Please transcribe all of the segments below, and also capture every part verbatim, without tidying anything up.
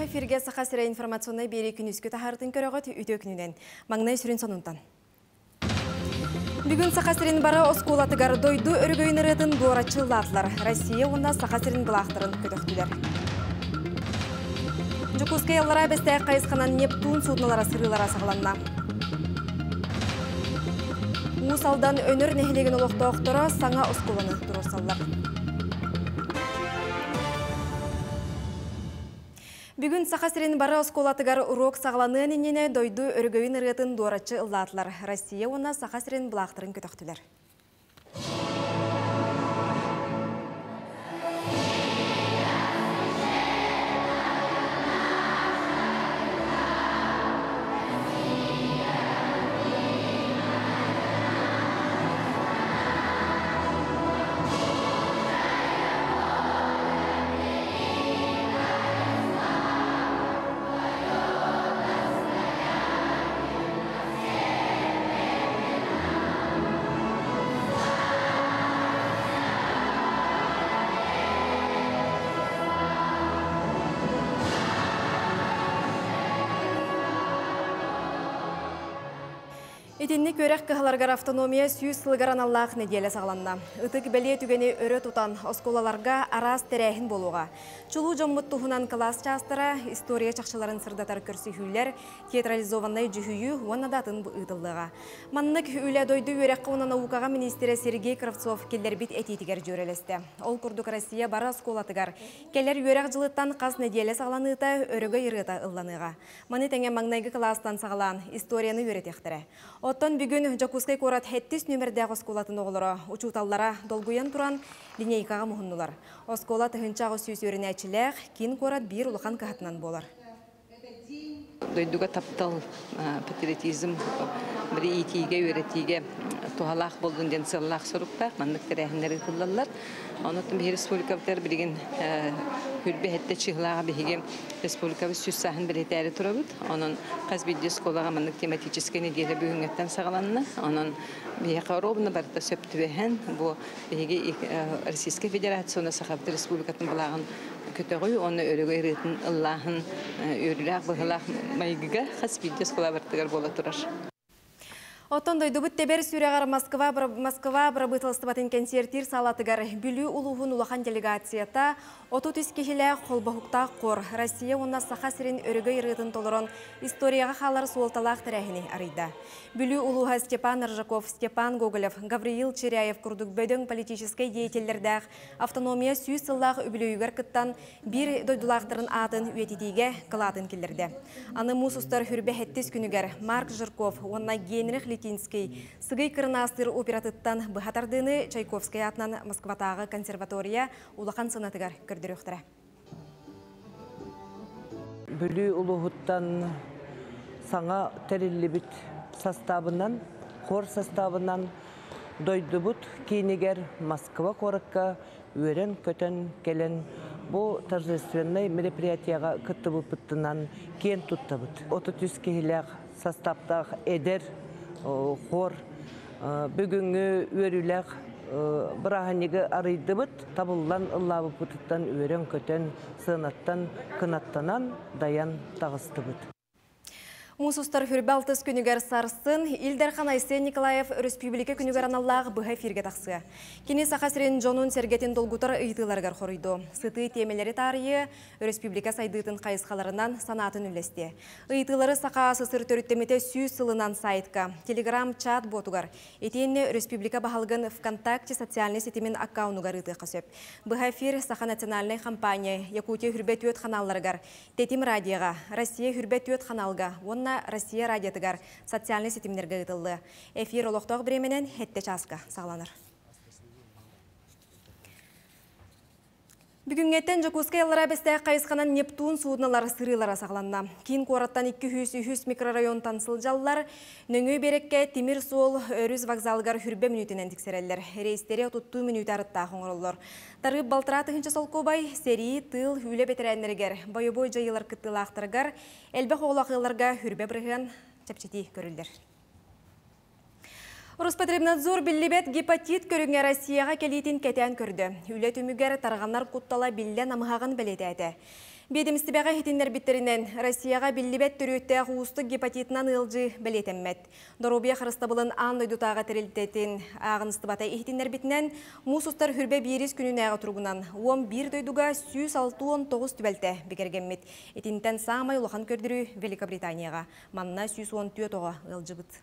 эфирге саха сире информационный бери күнүскө тахартын көрөгөт үтө күнүнен. Маңнай сүрүн сонунтан. Бүгүн саха сирин бара осколатыгар дойду өргөйнөрөтүн буорачылатлар. Россия онда саха сирин булактарын көтөктүлөр. Жукускай аллара бесте кайысканан Нептун судналара сырылара сагланна. Усалдан өнөр нехилеген олоктоокторо саңа осколаны турурсаллар. Бүгүн саха сирин бара осколатыгар урок сагланын инене дойду өргөйүн ырытын дуарачы ыллаатлар. Россия онна саха сирин булактарын көтөктүлөр. Итинни көрек кыхаларгар автономия сүйіз сылыгаран Аллах неделе сағланна. Үтік бәле түгені өрі тұтан осколаларға арас тәрәхін болуға. Чулу жоммыт тұхынан класс частыра, история чақшыларын сырдатар көрсі хүйлер, театрализованный жүхүйі уанадатын бұйдылыға. Маннық үйлі дойды өрек қауына наукаға министері Сергей Кравцов келер бит әтетігер жөрелесті. Ол күрдік Россия бара осколатыгар. Келер өрек жылыттан қас неделе сағланыта өрігі ирыта ылланыға. Маны тәңе маңнайғы кластан сағлан историяны өретектірі. Оттан бүгін Жакускай корат хеттис нөмірдәғ осколатын оғылыра, учуталлара долгуян туран линейкаға мұхыннулар. Осколат хынчағы сүйс өріне әчіләғ, кин корат бір ұлықан кағатынан болар. Дойдуға таптал патриотизм бір итиге, өретиге тухалақ болдың ден сыллақ сұрықпақ, маңдық тәрәхіндері қылдалар. Онытын бір республикавтар білген хүрбе хетте чиғлаға бігеге республикавы сүз сахын бір етәрі тұрабыд. Onun қаз бейді сколаға маңдық тематический неделі бүгінгеттен сағаланны. Onun бейеқа робыны барыта сөпті бәхен. Бұл бігеге Российская Федерацияны сақабды республикатын бұлағын көті қой. Оны өрігі өретін ұллағын өріләқ бұғылақ майгыға қаз бейді скола бартығар бола тұрар. Оттон дойду бұт тебер сүрегар Москва Москва брабытылыстыбатын концертир салатыгар бүлі улуғын улахан делегацията отут үскехілі қолбахукта қор. Россия онна саха сирин өрігі ирытын толырын историяға қалар суолталақ тірәхіне арыйда. Бүлі улуға Степан Ржаков, Степан Гоголев, Гавриил Черяев күрдік бөдің политическай деятелердәқ автономия сүйіз сыллақ үбілі кыттан бір дойдулақтырын атын үететеге қылатын келерді. Аны мұсустар хүрбе хеттес күнігер Марк Жирков, онна Генрих Литинский, сыгый кырнастыр оператыттан бұхатардыны Чайковский атынан Москватағы консерватория улақан сынатыгар көрдіріқтірі. Бүлі ұлығыттан саңа тәрілі біт составынан, қор составынан дойды бұт кейінегер Москва қорыққа өрен көтен келен бұл торжественный мероприятияға күтті бұттынан кен тұтты бұт. отыз үш кейлер составтағы әдер хор бүгінгі өріләқ бірағанегі арайды бұт, табылдан ұллабы бұтыттан өрен көтен сынаттан кынаттанан даян тағысты бұт. Мусустар хүрбалтыз күнігер сарсын, Илдерхан Айсен Николаев Республика күнігер аналлағы бұға фирге тақсы. Кені сақасырен жонун сергетін долгутар ұйтыларғар қорыйды. Сыты темелері тарыйы Республика сайдытын қайысқаларынан санатын үлесте. Ұйтылары сақа сысыр төріттемете сүйіз сылынан сайтқа. Телеграм чат ботугар. Етенне Республика бағалғын ВКонтакте социальный сетімен аккаунугар ұйты қасөп. Бұға фир сақа национальный компания Якутия хүрбет өт қаналларғар. Тетим радиоға, Россия хүрбет өт қаналға. Россия радиотыгар социальный сетимнерге ұтылды. Эфир олықтағы біременен хетте часқа сағланыр. Бүгінгеттен Жакускай аллара бесте қайысқанан Нептун судналар сырылара сағланна. Кейін қораттан екі жүз микрорайон тансыл жаллар, нөңі берекке Темир сол өріз вокзалғар хүрбе минутинен тіксерелер. Рейстері отутты минут арытта қоңырылыр. Тарып балтыра тығыншы солқобай, сери, тыл, үлі бетерәнлергер, бойы-бой жайылар кыттылақтыргар, әлбәқ оғылақыларға хүрбе бірген чәпчеті көрілдер. Роспотребнадзор биллибет гепатит көріңе Россияға келейтін кәтен көрді. Үлі төмігер тарғанар құттала билле намығағын білеті әді. Бедемістібәға хетіндер біттерінен Россияға білібет түріөттәғ ұсты гепатитынан ылжы білетеммет. Доробия қырыстабылын ан ойдутаға тірілтетін ағыныстыбата хетіндер бітінен мұсыстар хүрбе беріз күнін әғы тұрғынан он бір дойдуға жүз алтын тоғыз түбәлті бекергенмет. Етінтен самай ұлақан көрдірі Великобританияға. Манна жүз он төрт оға ылжы бұд.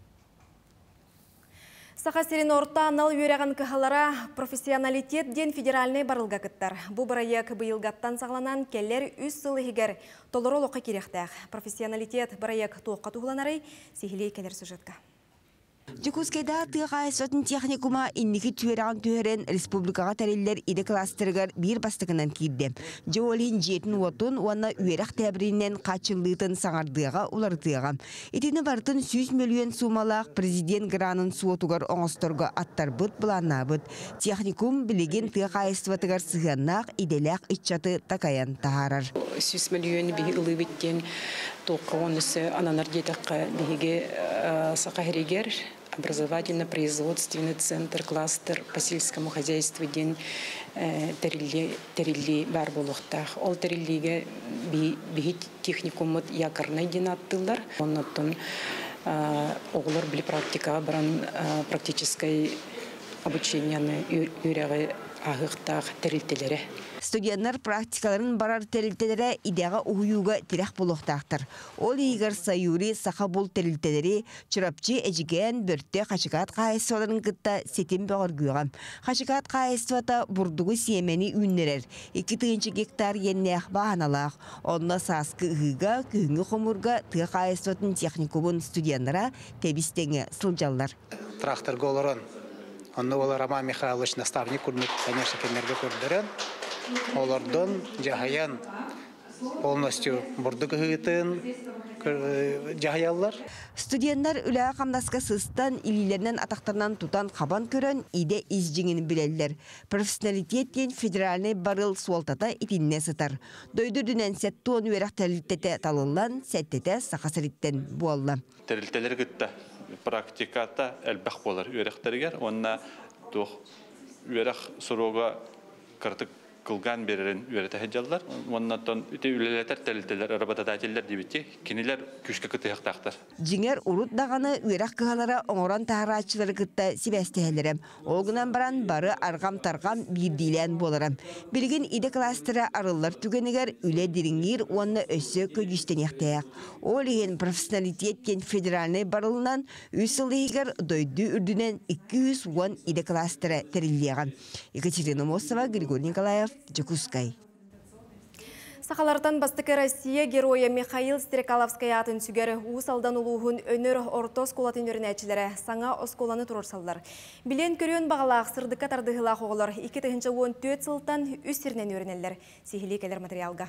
Сақасерин орта анал үйреген кахалара профессионалитет ден федеральный барылға кыттар. Бұ бұрайық бұйылғаттан сағланан келлер үз сылы егер толырол оқы керектәқ. Профессионалитет бұрайық тоққа туғыланарай сихилей келер сюжетка. Жукускайда тыға сотын техникума инники түйераған түйерен республикаға тәрелілер иді кластырығар бір бастығынан кейді. Жоолин жетін отын уанна үйерақ тәбірінен қачылытын саңардыға улардыға. Етіні бартын жүз миллион сумалақ президент гранын суотуғар оңыстырға аттар бұд бұланна бұд. Техникум білеген тыға айыстыватығар сығаннақ иделәқ итчаты такаян тағарар. жүз миллион бігі ұлы біттен тоққа онысы ананар детаққа бігі сақахерегер образовательно-производственный центр, кластер по сельскому хозяйству день терилли бар болуқтақ. Ол териллиге бігі техникумыт якарнай ден аттылар. Оннаттың оғылар білі практикаға баран практической обученияны үйрәғі ағықтақ терилтелері. Студенттер практикаларын барар терилтелері идеға уйуға тирах болуқтақтыр. Ол егер сайури сақа бол терилтелері чырапчы әжіген бөртте қашықат қайысуаларын күтті сетен бәғыр күйіған. Қашықат қайысуата бұрдығы семені үннерер. екі тыгынчы гектар еннеқ бағаналақ. Онына сасқы ұғыға, күйінгі қомырға тұғы қайысуатын техникумын студенттера тебістеңі сылжалар. Трактор голорон. Онны олар Роман Михайлович наставник күрмек, конечно, кенерге көрдірін. Олардан жахаян полностью бұрдық ғытын жахаялар. Студенттер үлі қамдасқа сыстан илилерінен атақтарынан тұтан қабан көрін иде изжіңін білелер. Профессионалитеттен федеральный барыл суалтата итинне сытар. Дойды дүнен сәтті оны өрақ тәрілттеті талылан, сәттеті сақасыриттен буалла. Тәрілттелер күтті практиката әлбәқ болар өректергер. Онна тұқ өрек сұруға кіртік кылган берерин үйрәтә хәҗҗаллар. Моннан үтә үлеләтер тәлтәләр, работодательләр дибетти, киниләр күшкә кытыяктактар. Җиңер урут даганы үйрәк кыгалара оңоран таарачылары кытта сибәстәһәләрем. Ол гынан баран бары аргам таргам бирдилән боларам. Билген иде кластеры арыллар түгенегер үле дириңгир онны өссө көҗүстәнәктәк. Ол еген профессионалитеттен федеральный барылынан үсылыгер дойду үрдүнән ике йөз он иде кластеры терилгән. Екатерина Мосова, Григорий Николаев, Жукускай. Сақалардан бастықы Россия героя Михаил Стрекаловская атын сүгері ұсалдан ұлуғын өнер орто сколатын өрінәчілері саңа осколаны тұрырсалдар. Білен көрен бағалақ сырдыққа тардығылақ оғылар екі тығынша он төрт сылтан үстерінен өрінелер. Сихили келер материалға.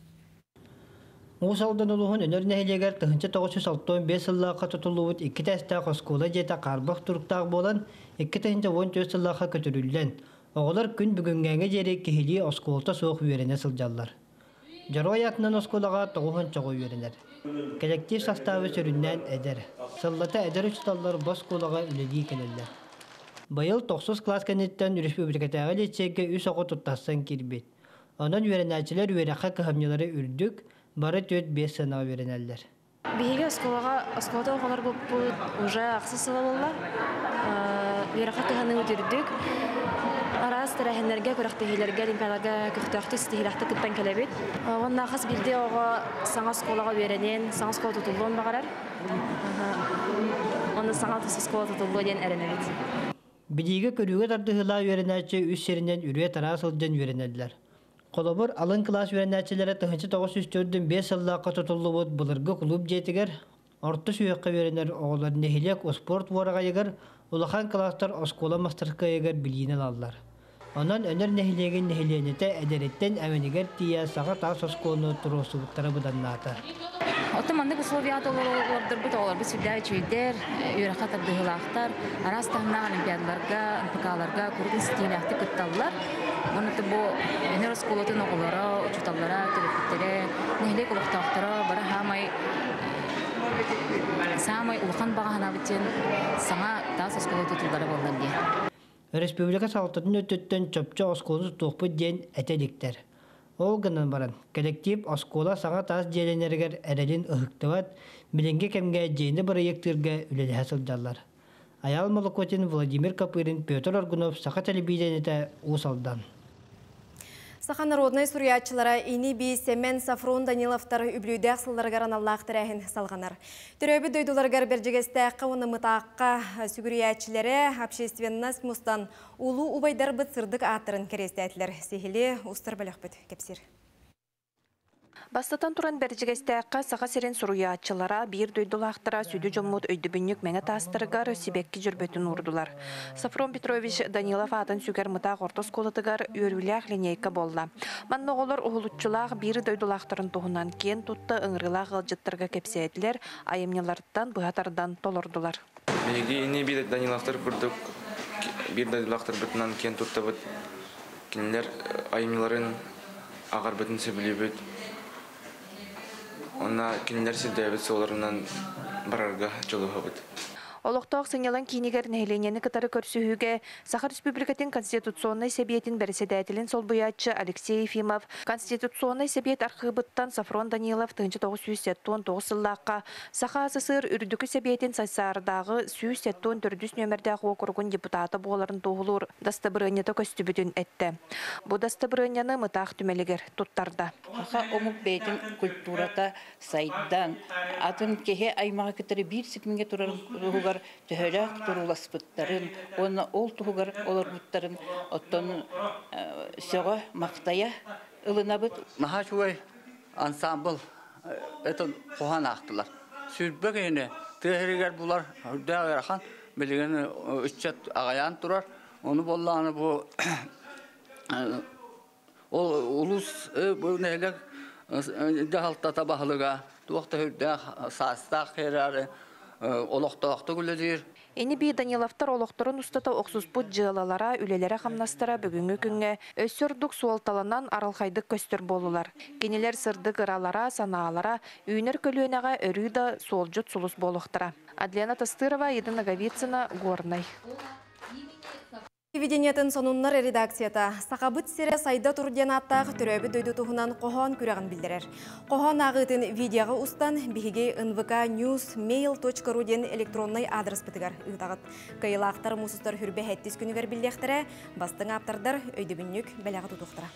Ұсалдан ұлуғын өнер нәхелегер тығынша тоғыз жүз алтын бес сыллаққа тұтылуыд екі тәстәқ оскола жета қарбақ тұрықтақ болан екі тығынша он төрт сыллаққа көтірілден. Оғылар күн бүгінгәңе жері кехили осколта соқ үйеріне сылжаллар. Жарой атынан осколаға тоғын чоғы үйерінер. Коллектив составы сөріннен әдер. Сыллата әдер ұсталар бос колаға үледі келелер. Байыл тоқсыз класс кәнеттен республикатағы летсеге үс оғы тұттасын кербет. Онан үйерінәчілер үйеріққа көхамнелері үрдік, бары төт бес сына үйерінәлер. Беге осколаға осколта оғалар бұл уже ақсы сыла болла. Үйеріққа көханы өтірдік. Арас тәрәһенләргә күрәктәһиләргә олимпиадага күрәктә стилахта күптән кәләбит. Онда хас билде ага саңа школага беренен, саңа школа тутылган багарар. Онда саңа школа тутылган дигән әрәнәбит. Бидиге көрүгә тардыгыла үрәнәче үз серинен үрә тарасыл ден үрәнәдләр. Колобор алын класс үрәнәчеләре тыгынчы тогыз йөз төрт бес еллакка тутылып булырга клуб жетигер, орты сүйәккә беренер оглар нехилек спорт ворага егер, улахан класстар оскола мастерка егер билгенен аллар. Онан өнер нехилеген нехиленете әдәреттен әвенегер тия саға тас осконы туросубуттары буданната. Отомандык условията олар бит олар бит сүдә чөйдер, үрәккә тардыгылактар, арас таңна олимпиадаларга, НПКларга курдын стилахты кытталлар. Монты бу өнер осколатын оглара, учуталлара, телефиттере, нехилек улуктактара бара хамай самай улхан багана битен саңа тас оскола тутулдары болдан ди. Республика салтатын өттөттен чөпчө осколы тоқпы ден әтеліктер. Ол гынан баран. Коллектив оскола саңа тас желенергер әрелін ұхықтыват, білінге кемге жейні проекттірге үлелі хасылдалар. Аял Молокотин, Владимир Капырин, Петр Аргунов, Саха телевидениеті Усалдан. Саха народный сурьячылара ини би Семен Сафрон Даниловтар үблюдәк сылларгар аналлах тәрәхін салғанар. Түрәбі дөйдуларгар бәржігестәққа оны мұтаққа сүгірячілері общественность мұстан улу убайдар бұт сырдық аттырын керестәтілер. Сехілі ұстар бәліқ бүт кепсір. Бастатан туран бәржігестәққа саға серен сұруячылара бір дөйдулақтыра сүді жоммут өйдібіннік мәңі тастырғар себеккі жүрбетін ұрдылар. Сафрон Петрович Данилов атын сүгер мұтақ ортос қолытығар өріләқ линейка болла. Манны олар ұғылытчылақ бір дөйдулақтырын тұғынан кен тұтты ұңырылақ ғылжыттырға кепсәйділер, айымнелардан бұғатардан толырдылар. Беге ені бір Даниловтар күрдік, бір дөйдулақтыр бүтінен кен тұтты бұд. Кенелер айымнеларын ағар бүтін сөбілі бүт. Онна кинилер силдәбит соларынан барарга жолы хабыт. Олықтақ сыңелан кейінігер нәйленені кытары көрсүхіге Саха Республикатын Конституционный Себетін бәріседәтілін сол бұятчы Алексей Ефимов Конституционный Себет архыбыттан Сафрон Данилов тыгынчы тоғыз жүз сексен тоғыз сыллаққа Саха Асысыр үрдікі Себетін сайсардағы жүз сексен төрт нөмірдәғы округун депутаты боларын тоғылыр дастабырынеті көстүбітін әтті. Бұ дастабырыняны мұтақ түмелігер тұттарда. Аха омук бейтін культурата сайдан атын кеге аймаға кетері бір сикминге тұрарын төһөлөк туруласпыттарын, оны ол тугар олорбуттарын оттон сөгө мактая ылынабыт. Махачуй ансамбл это кохан актылар. Сүрбөгене төһөргөр булар үрдәгәрахан билген үччәт агаян турар. Оны болланы бу ол улус бу нәлек дәхалта табахлыга туакта үрдәг састак херары олоқтоқты күледер. Ені бей Даниловтар олоқтырын ұстата оқсуспут жылалара, үлелері қамнастыра бүгінгі күнге өссөрдік суалталанан аралхайдық көстір болулар. Кенелер сырдық ыралара, санаалара, үйінер көлуенеға өрүйді суолжут сулус болуқтыра. Адлена Тастырова, Еда Наговицына, Горнай. Телевидениятын сонуннар редакцията. Сақабыт сере сайда турден аттағы түрөбі дөйді тұғынан қоған күрәғін білдірер. Қоған ағытын видеоға ұстан бігеге эн вэ ка ньюс мейл точка ру ден электронный адрес бітігер ұйтағыт. Кайылақтар мұсыстар хүрбе әттіз күнігер білдектірі, бастың аптардар өйді бүннік бәліға тұтуқтыра.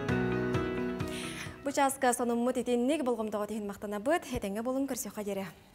Бұчасқа соныммыт етеннік болғымдағы теген мақтана бұд, әтенге болын көрсе қадері.